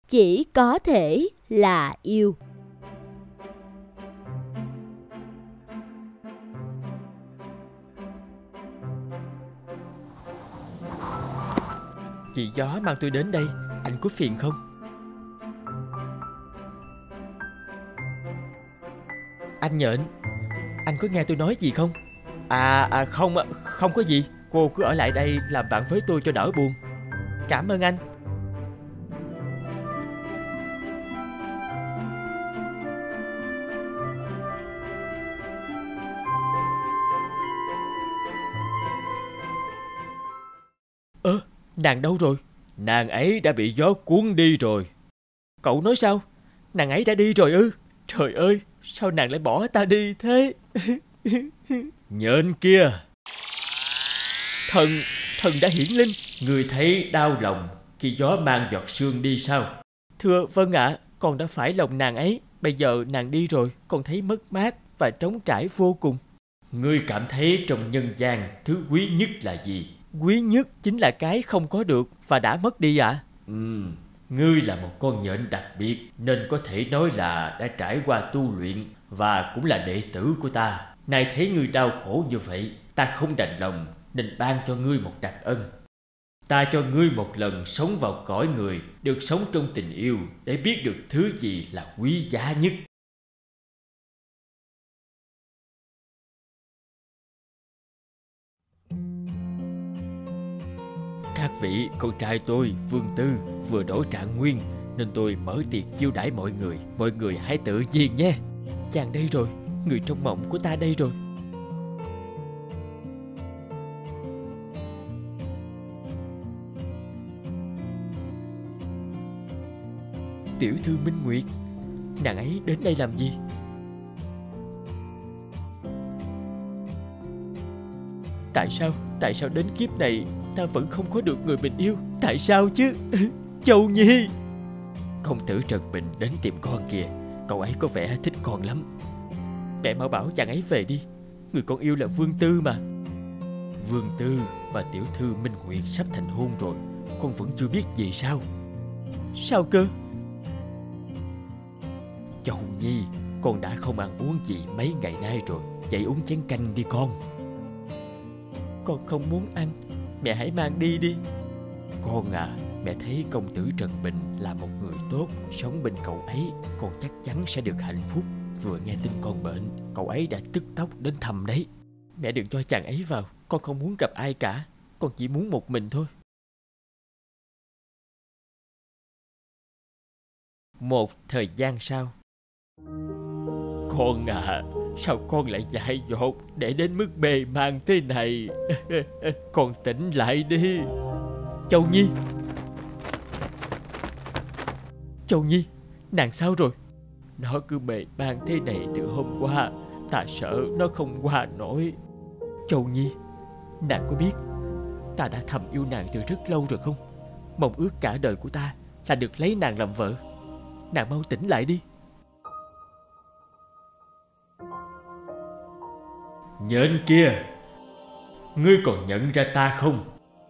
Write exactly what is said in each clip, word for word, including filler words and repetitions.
chỉ có thể là yêu. Chị Gió mang tôi đến đây, anh có phiền không? Anh Nhện, anh có nghe tôi nói gì không? À, à không, không có gì. Cô cứ ở lại đây làm bạn với tôi cho đỡ buồn. Cảm ơn anh. Ơ, à, nàng đâu rồi? Nàng ấy đã bị gió cuốn đi rồi. Cậu nói sao? Nàng ấy đã đi rồi ư? Trời ơi, sao nàng lại bỏ ta đi thế? Nhện kia, Thần, thần đã hiển linh. Người thấy đau lòng khi gió mang giọt sương đi sao? Thưa vâng ạ, à, con đã phải lòng nàng ấy. Bây giờ nàng đi rồi, con thấy mất mát và trống trải vô cùng. Ngươi cảm thấy trong nhân gian thứ quý nhất là gì? Quý nhất chính là cái không có được và đã mất đi ạ. À? Ừ, ngươi là một con nhện đặc biệt, nên có thể nói là đã trải qua tu luyện và cũng là đệ tử của ta. Nay thấy ngươi đau khổ như vậy, ta không đành lòng nên ban cho ngươi một đặc ân. Ta cho ngươi một lần sống vào cõi người, được sống trong tình yêu để biết được thứ gì là quý giá nhất. Các vị, con trai tôi, Vương Tư, vừa đổ trạng nguyên nên tôi mở tiệc chiêu đãi mọi người. Mọi người hãy tự nhiên nhé. Chàng đây rồi, người trong mộng của ta đây rồi. Tiểu thư Minh Nguyệt, nàng ấy đến đây làm gì? Tại sao, tại sao đến kiếp này ta vẫn không có được người mình yêu? Tại sao chứ? Châu Nhi! Công tử Trần Bình đến tìm con kìa. Cậu ấy có vẻ thích con lắm. Mẹ mau bảo chàng ấy về đi. Người con yêu là Vương Tư mà. Vương Tư và tiểu thư Minh Nguyệt sắp thành hôn rồi. Con vẫn chưa biết gì sao? Sao cơ? Châu Nhi, con đã không ăn uống gì mấy ngày nay rồi. Dậy uống chén canh đi con. Con không muốn ăn. Mẹ hãy mang đi đi. Con à, mẹ thấy công tử Trần Bình là một người tốt. Sống bên cậu ấy, con chắc chắn sẽ được hạnh phúc. Vừa nghe tin con bệnh, cậu ấy đã tức tốc đến thăm đấy. Mẹ đừng cho chàng ấy vào. Con không muốn gặp ai cả. Con chỉ muốn một mình thôi. Một thời gian sau. Con à, sao con lại dại dột để đến mức bề mang thế này? Con tỉnh lại đi. Châu Nhi! Châu Nhi, nàng sao rồi? Nó cứ bề mang thế này từ hôm qua. Ta sợ nó không qua nổi. Châu Nhi, nàng có biết ta đã thầm yêu nàng từ rất lâu rồi không? Mong ước cả đời của ta là được lấy nàng làm vợ. Nàng mau tỉnh lại đi. Nhện kia, ngươi còn nhận ra ta không?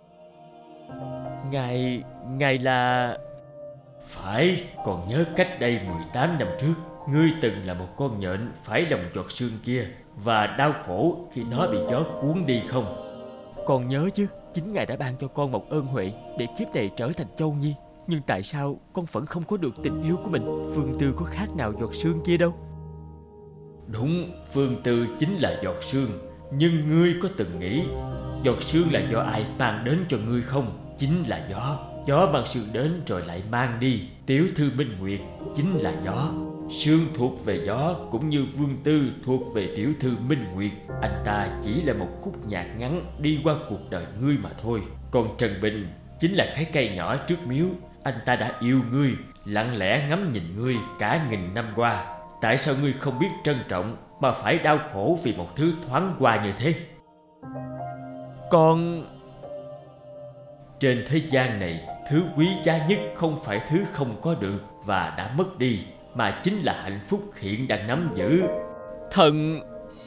Ngài, ngài là... Phải, còn nhớ cách đây mười tám năm trước, ngươi từng là một con nhện phải lòng giọt sương kia và đau khổ khi nó bị gió cuốn đi không? Con nhớ chứ, chính ngài đã ban cho con một ơn huệ để kiếp này trở thành Châu Nhi. Nhưng tại sao con vẫn không có được tình yêu của mình? Vương Tư có khác nào giọt sương kia đâu. Đúng, Vương Tư chính là giọt sương. Nhưng ngươi có từng nghĩ giọt sương là do ai mang đến cho ngươi không? Chính là gió. Gió mang sương đến rồi lại mang đi. Tiểu thư Minh Nguyệt chính là gió. Sương thuộc về gió, cũng như Vương Tư thuộc về tiểu thư Minh Nguyệt. Anh ta chỉ là một khúc nhạc ngắn đi qua cuộc đời ngươi mà thôi. Còn Trần Bình chính là cái cây nhỏ trước miếu. Anh ta đã yêu ngươi, lặng lẽ ngắm nhìn ngươi cả nghìn năm qua. Tại sao ngươi không biết trân trọng mà phải đau khổ vì một thứ thoáng qua như thế? Con... Trên thế gian này, thứ quý giá nhất không phải thứ không có được và đã mất đi, mà chính là hạnh phúc hiện đang nắm giữ. Thần...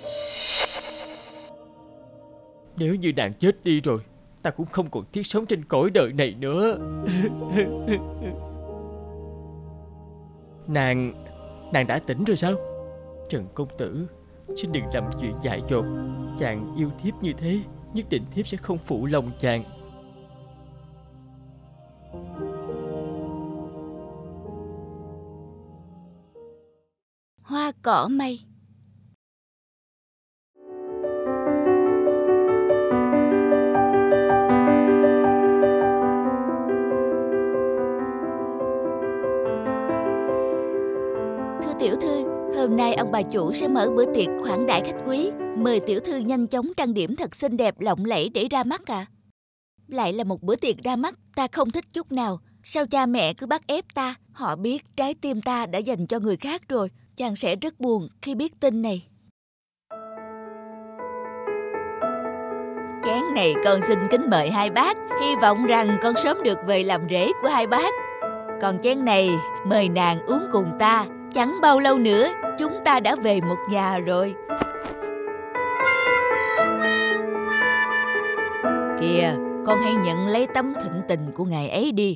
Nếu như nàng chết đi rồi, ta cũng không còn thiết sống trên cõi đời này nữa. Nàng Nàng đã tỉnh rồi sao? Trần công tử, xin đừng làm chuyện dại dột. Chàng yêu thiếp như thế, nhất định thiếp sẽ không phụ lòng chàng. Hoa cỏ mây. Thưa tiểu thư, hôm nay ông bà chủ sẽ mở bữa tiệc khoản đãi khách quý. Mời tiểu thư nhanh chóng trang điểm thật xinh đẹp lộng lẫy để ra mắt à. Lại là một bữa tiệc ra mắt, ta không thích chút nào. Sao cha mẹ cứ bắt ép ta? Họ biết trái tim ta đã dành cho người khác rồi. Chàng sẽ rất buồn khi biết tin này. Chén này con xin kính mời hai bác. Hy vọng rằng con sớm được về làm rể của hai bác. Còn chén này mời nàng uống cùng ta. Chẳng bao lâu nữa chúng ta đã về một nhà rồi. Kìa, con hãy nhận lấy tấm thịnh tình của ngài ấy đi.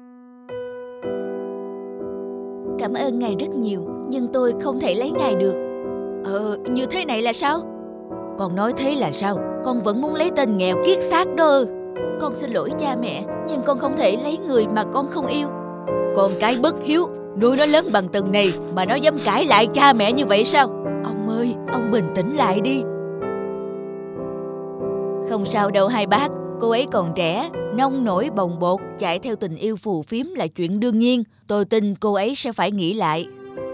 Cảm ơn ngài rất nhiều, nhưng tôi không thể lấy ngài được. Ờ, như thế này là sao? Con nói thế là sao? Con vẫn muốn lấy tên nghèo kiết xác đó. Con xin lỗi cha mẹ, nhưng con không thể lấy người mà con không yêu. Con cái bất hiếu, nuôi nó lớn bằng từng này mà nó dám cãi lại cha mẹ như vậy sao? Ông ơi, ông bình tĩnh lại đi. Không sao đâu hai bác, cô ấy còn trẻ, nông nổi bồng bột, chạy theo tình yêu phù phiếm là chuyện đương nhiên. Tôi tin cô ấy sẽ phải nghĩ lại.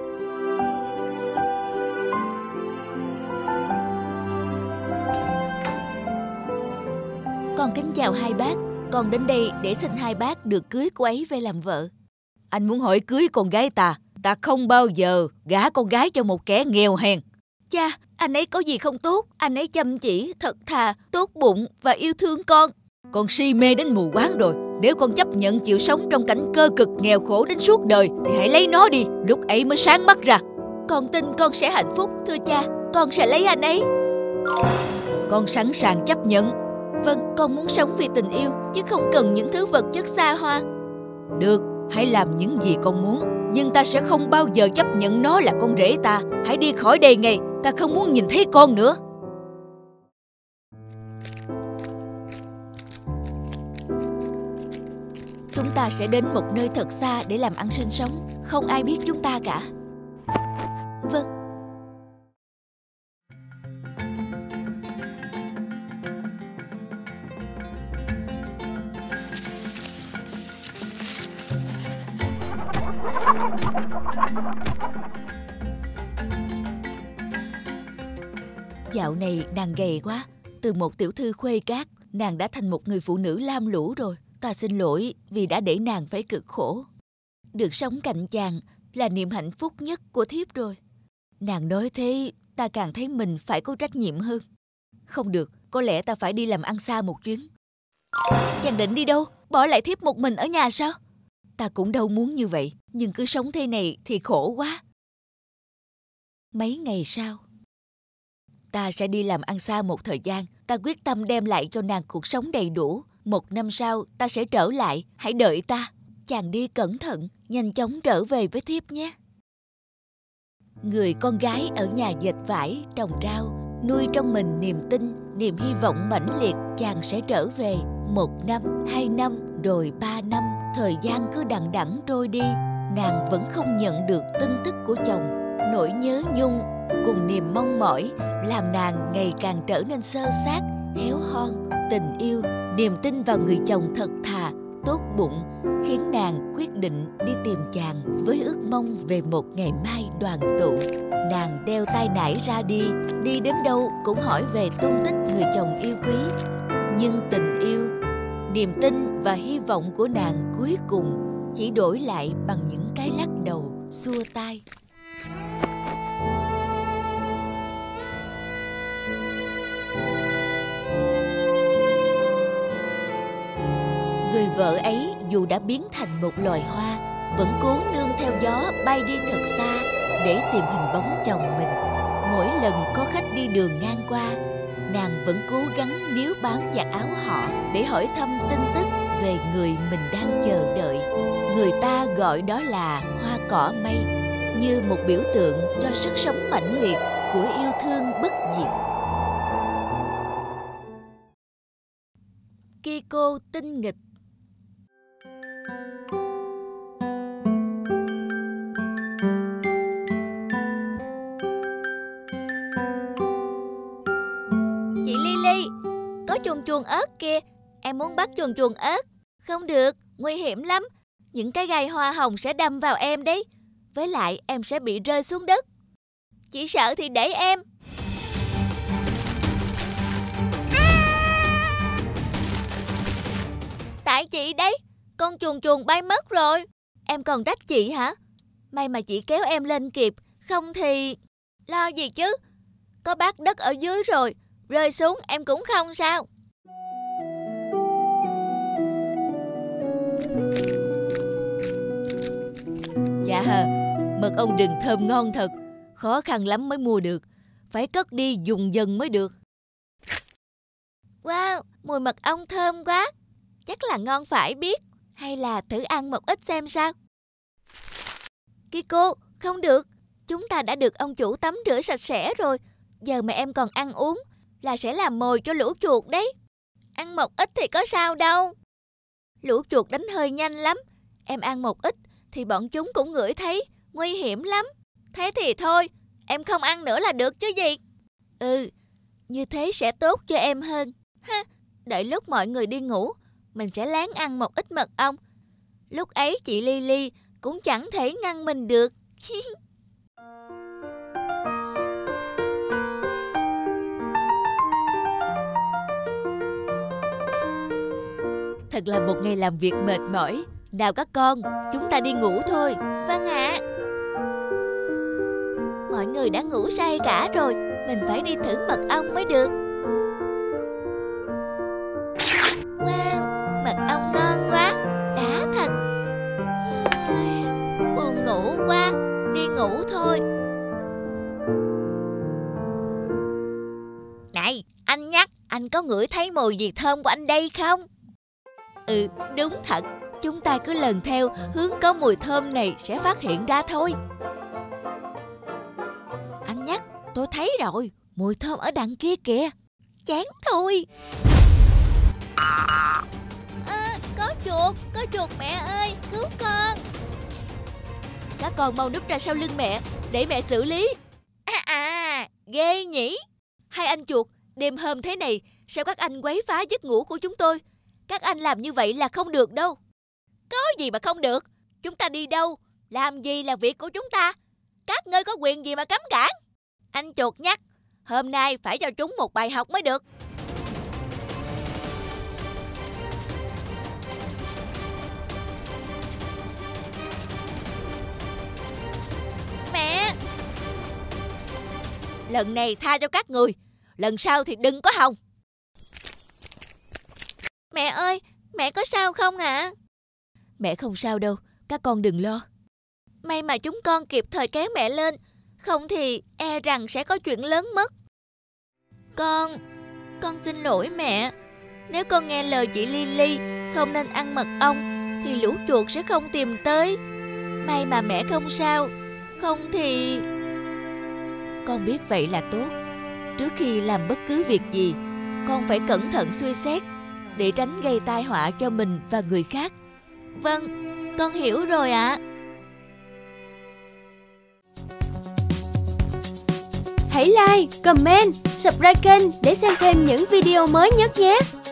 Con kính chào hai bác, con đến đây để xin hai bác được cưới cô ấy về làm vợ. Anh muốn hỏi cưới con gái ta, ta không bao giờ gả con gái cho một kẻ nghèo hèn. Cha, anh ấy có gì không tốt, anh ấy chăm chỉ, thật thà, tốt bụng và yêu thương con. Con si mê đến mù quáng rồi, nếu con chấp nhận chịu sống trong cảnh cơ cực nghèo khổ đến suốt đời thì hãy lấy nó đi, lúc ấy mới sáng mắt ra. Con tin con sẽ hạnh phúc, thưa cha, con sẽ lấy anh ấy. Con sẵn sàng chấp nhận. Vâng, con muốn sống vì tình yêu, chứ không cần những thứ vật chất xa hoa. Được, hãy làm những gì con muốn, nhưng ta sẽ không bao giờ chấp nhận nó là con rể ta. Hãy đi khỏi đây ngay, ta không muốn nhìn thấy con nữa. Chúng ta sẽ đến một nơi thật xa để làm ăn sinh sống. Không ai biết chúng ta cả. Vâng. Dạo này nàng gầy quá. Từ một tiểu thư khuê cát, nàng đã thành một người phụ nữ lam lũ rồi. Ta xin lỗi vì đã để nàng phải cực khổ. Được sống cạnh chàng là niềm hạnh phúc nhất của thiếp rồi. Nàng nói thế, ta càng thấy mình phải có trách nhiệm hơn. Không được, có lẽ ta phải đi làm ăn xa một chuyến. Chàng định đi đâu? Bỏ lại thiếp một mình ở nhà sao? Ta cũng đâu muốn như vậy, nhưng cứ sống thế này thì khổ quá. Mấy ngày sau, ta sẽ đi làm ăn xa một thời gian. Ta quyết tâm đem lại cho nàng cuộc sống đầy đủ. Một năm sau ta sẽ trở lại, hãy đợi ta. Chàng đi cẩn thận, nhanh chóng trở về với thiếp nhé. Người con gái ở nhà dệt vải, trồng rau, nuôi trong mình niềm tin, niềm hy vọng mãnh liệt chàng sẽ trở về. Một năm, hai năm, rồi ba năm, thời gian cứ đằng đẵng trôi đi. Nàng vẫn không nhận được tin tức của chồng. Nỗi nhớ nhung cùng niềm mong mỏi làm nàng ngày càng trở nên xơ xác, héo hon. Tình yêu, niềm tin vào người chồng thật thà, tốt bụng khiến nàng quyết định đi tìm chàng với ước mong về một ngày mai đoàn tụ. Nàng đeo tai nải ra đi, đi đến đâu cũng hỏi về tung tích người chồng yêu quý. Nhưng tình yêu, niềm tin và hy vọng của nàng cuối cùng chỉ đổi lại bằng những cái lắc đầu xua tay. Người vợ ấy dù đã biến thành một loài hoa, vẫn cố nương theo gió bay đi thật xa để tìm hình bóng chồng mình. Mỗi lần có khách đi đường ngang qua, nàng vẫn cố gắng níu bám vạt áo họ để hỏi thăm tin tức về người mình đang chờ đợi. Người ta gọi đó là hoa cỏ mây. như một biểu tượng cho sức sống mãnh liệt của yêu thương bất diệt. Kiko tinh nghịch. Chị Lily, có chuồn chuồn ớt kìa. Em muốn bắt chuồn chuồn ớt. Không được, nguy hiểm lắm. Những cái gai hoa hồng sẽ đâm vào em đấy. Với lại em sẽ bị rơi xuống đất. Chị sợ thì để em. Tại chị đấy, con chuồn chuồn bay mất rồi. Em còn trách chị hả? May mà chị kéo em lên kịp. Không thì... Lo gì chứ? Có bát đất ở dưới rồi. Rơi xuống em cũng không sao. Dạ, mật ong rừng thơm ngon thật. Khó khăn lắm mới mua được. Phải cất đi dùng dần mới được. Wow, mùi mật ong thơm quá. Chắc là ngon phải biết. Hay là thử ăn một ít xem sao. Kiko, không được. Chúng ta đã được ông chủ tắm rửa sạch sẽ rồi. Giờ mà em còn ăn uống là sẽ làm mồi cho lũ chuột đấy. Ăn một ít thì có sao đâu. Lũ chuột đánh hơi nhanh lắm. Em ăn một ít thì bọn chúng cũng ngửi thấy. Nguy hiểm lắm. Thế thì thôi, em không ăn nữa là được chứ gì. Ừ, như thế sẽ tốt cho em hơn. Ha, đợi lúc mọi người đi ngủ, mình sẽ lén ăn một ít mật ong. Lúc ấy chị Lily cũng chẳng thể ngăn mình được. Thật là một ngày làm việc mệt mỏi. Nào các con, chúng ta đi ngủ thôi. Vâng ạ. Mọi người đã ngủ say cả rồi. Mình phải đi thử mật ong mới được. Wow, mật ong ngon quá. Đã thật. Buồn ngủ quá. Đi ngủ thôi. Này, anh nhắc, anh có ngửi thấy mùi gì thơm của anh đây không? Ừ, đúng thật. Chúng ta cứ lần theo hướng có mùi thơm này sẽ phát hiện ra thôi. Anh nhắc, tôi thấy rồi. Mùi thơm ở đằng kia kìa. Chán thôi. À, có chuột, có chuột mẹ ơi, cứu con. Các con mau núp ra sau lưng mẹ, để mẹ xử lý. À à, ghê nhỉ. Hai anh chuột, đêm hôm thế này, sao các anh quấy phá giấc ngủ của chúng tôi? Các anh làm như vậy là không được đâu. Có gì mà không được? Chúng ta đi đâu, làm gì là việc của chúng ta. Các ngươi có quyền gì mà cấm cản? Anh chuột nhắc, hôm nay phải cho chúng một bài học mới được. Mẹ! Lần này tha cho các người, lần sau thì đừng có hòng. Mẹ ơi, mẹ có sao không ạ? À? Mẹ không sao đâu, các con đừng lo. May mà chúng con kịp thời kéo mẹ lên, không thì e rằng sẽ có chuyện lớn mất. Con, con xin lỗi mẹ. Nếu con nghe lời chị Lily không nên ăn mật ong thì lũ chuột sẽ không tìm tới. May mà mẹ không sao, không thì... Con biết vậy là tốt. Trước khi làm bất cứ việc gì, con phải cẩn thận suy xét để tránh gây tai họa cho mình và người khác. Vâng, con hiểu rồi ạ. Hãy like, comment, subscribe kênh để xem thêm những video mới nhất nhé.